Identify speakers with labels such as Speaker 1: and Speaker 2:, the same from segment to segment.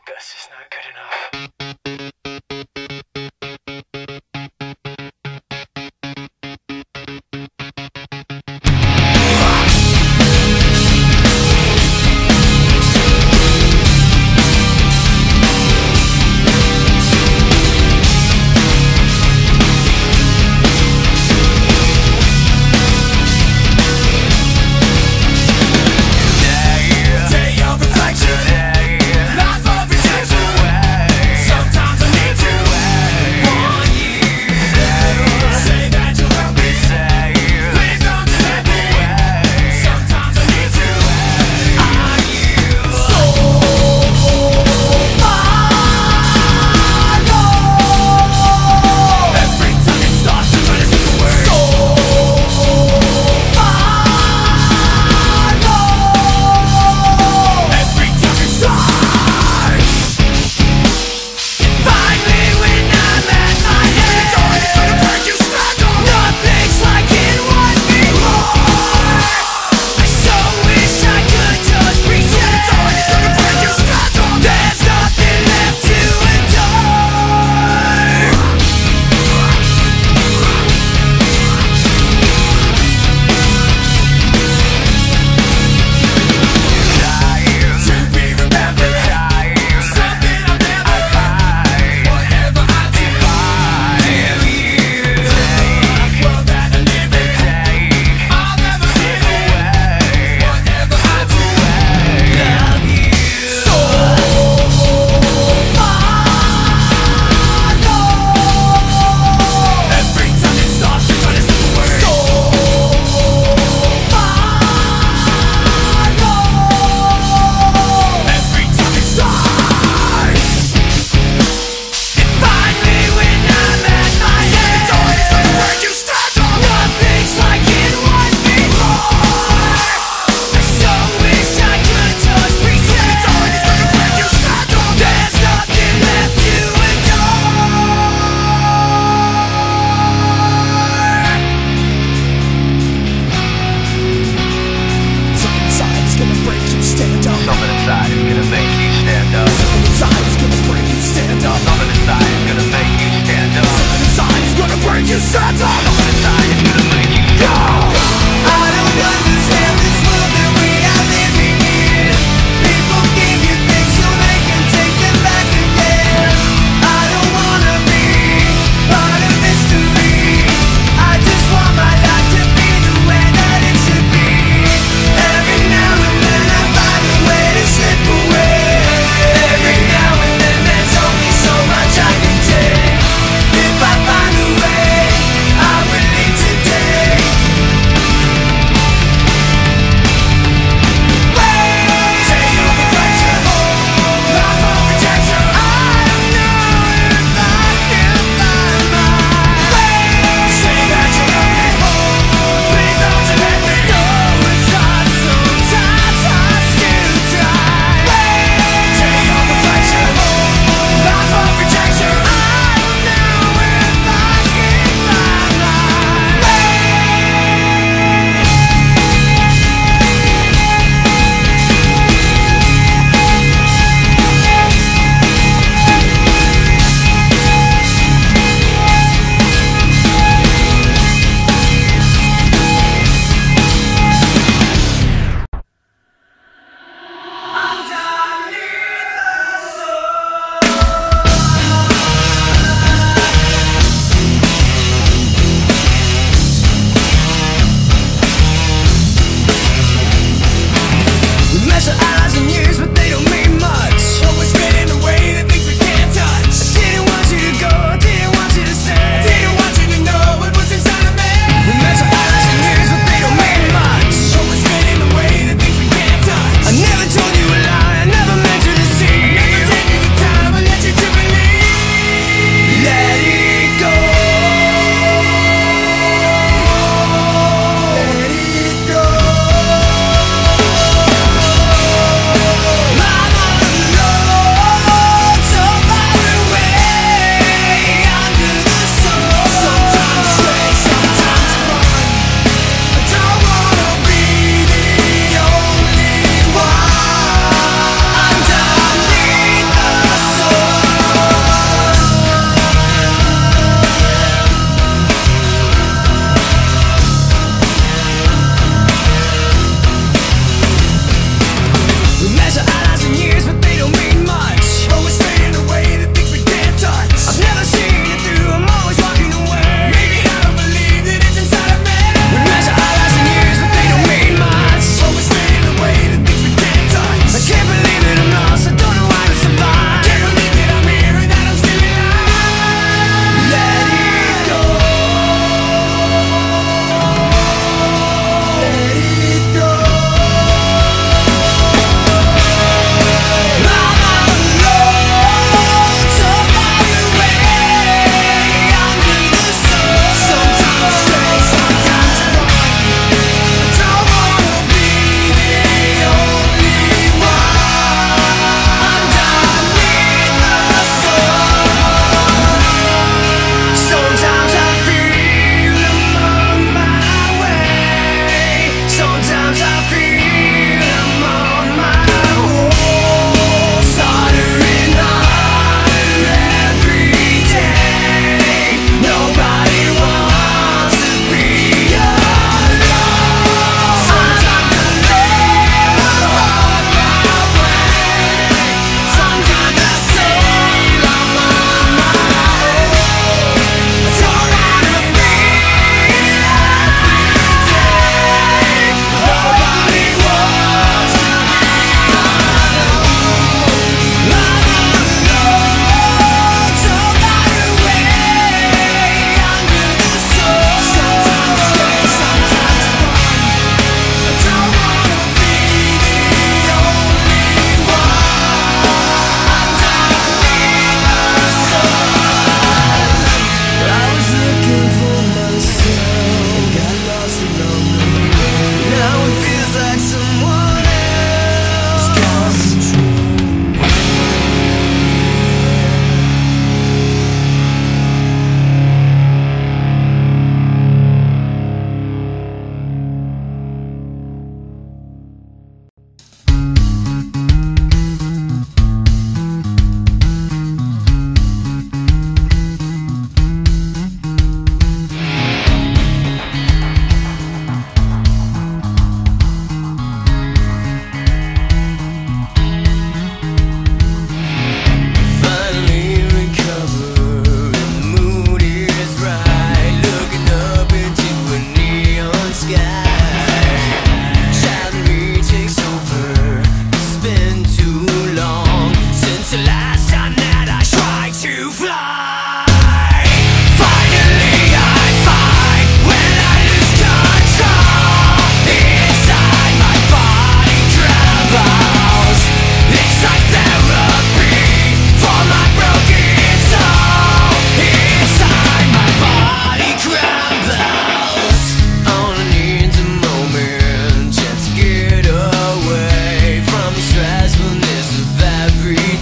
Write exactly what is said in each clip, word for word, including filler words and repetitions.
Speaker 1: This is not good enough.
Speaker 2: Day of reflection, life of rejection. Sometimes I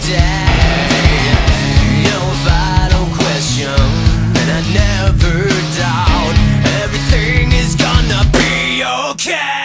Speaker 2: day. No, if I don't question, and I never doubt, everything is gonna be okay.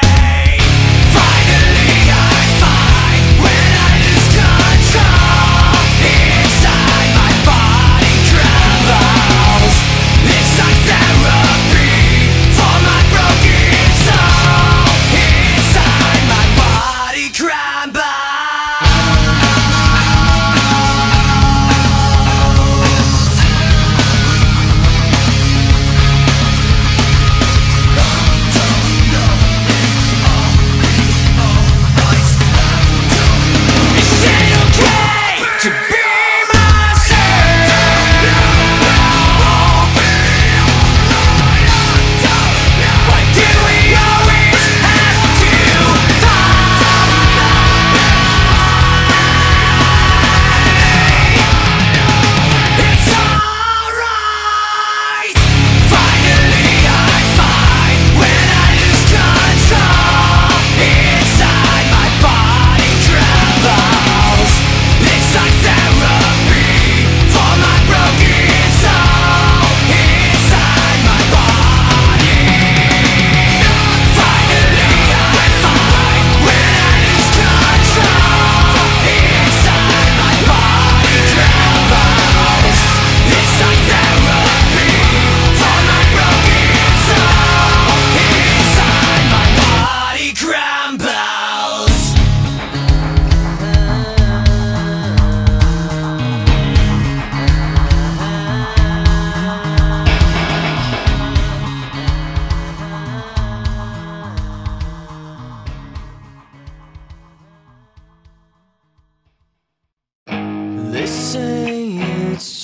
Speaker 2: They say it's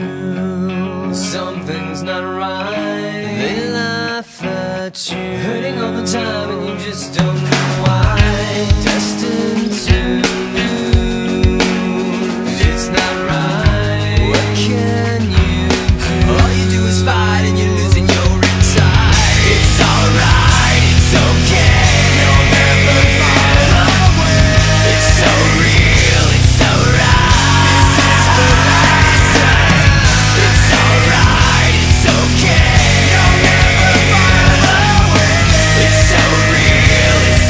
Speaker 2: true, something's not right. They laugh at you, hurting all the time, and you just don't know why. Destined to lose, it's not right. What can you do? All you do is fight, and you're losing your inside. It's alright, it's okay. You'll never fall away. It's so real, it's so right. It's so real, it's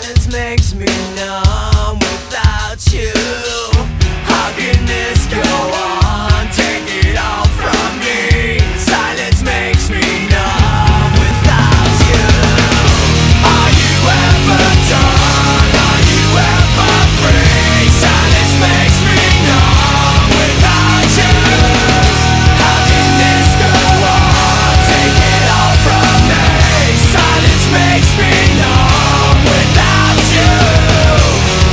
Speaker 2: Silence makes me numb without you. How can this go on? Take it all from me. Silence makes me numb without you. Are you ever done? Are you ever free? Silence makes me numb without you. How can this go on? Take it all from me. Silence makes me numb without you.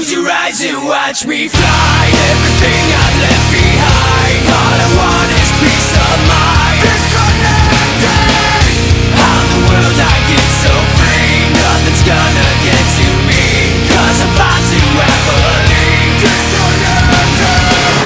Speaker 2: Close your eyes and watch me fly. Everything I left behind, all I want is peace of mind. Disconnected. How in the world I get so free? Nothing's gonna get to me, 'cause I'm far too happily disconnected.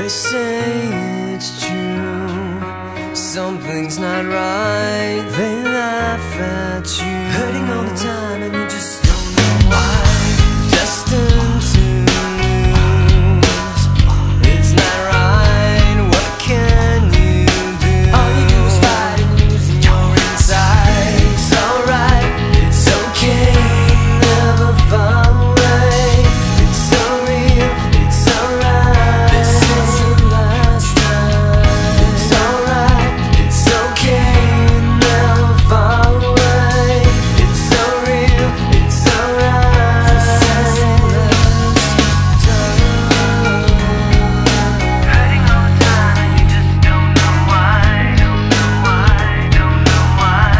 Speaker 2: They say it's true, something's not right. They laugh at you, hurting all the time, and you just don't know why. Destined to lose, it's not right. What can you do? All you do is fight and you're losing your inside. It's alright, it's okay, never fall away. It's so real, it's alright. This is the last time. It's alright, it's okay, never fall away. It's so real, it's alright. This is the last time.
Speaker 1: Hurting all the time and you just don't know why. Don't know why, don't know why.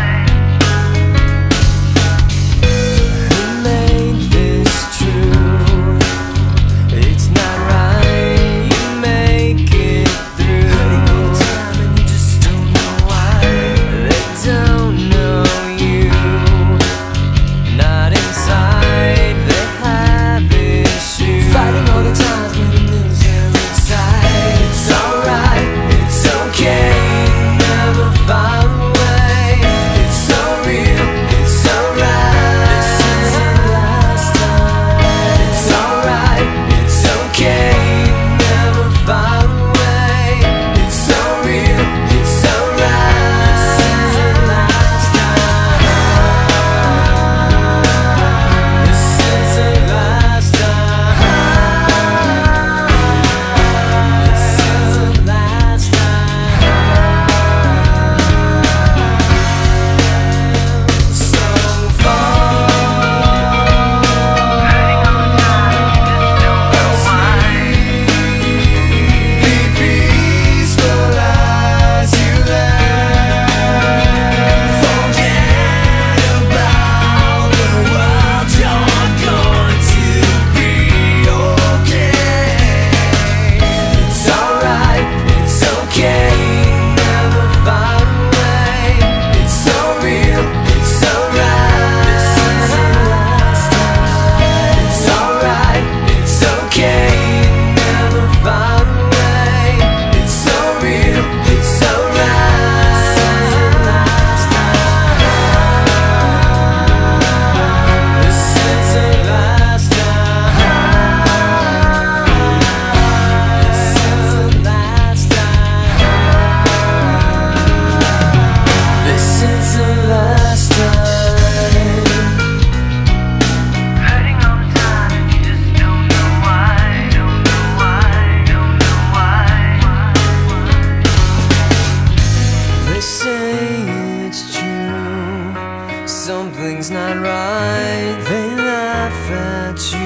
Speaker 2: Who made this true? It's not right. You make it through. Hurting all the time and you just don't know why. They don't know you. Not inside. They have issues. Fighting all the time when you lose them inside. It's alright. It's okay. Never fall away. It's so real. It's alright. This is the last time. It's alright. It's okay. Never fall away. It's so real. It's alright. This is the last time. This is the last time. This is the last time. So far.
Speaker 1: Hurting all the time and you just don't know why.
Speaker 2: Be peaceful as you left. Forget about the world. You're going to be okay. It's alright. It's okay. Never fall away. It's so real. It's alright. This is the last time. It's alright. It's okay. Never fall away. It's so real. It's alright. This is the last time. This is the last time. This is the last time. This is the last time.
Speaker 1: Hurting all the time and you just don't know why. Don't know why, don't know why.
Speaker 2: They say it's true, something's not right. They laugh at you.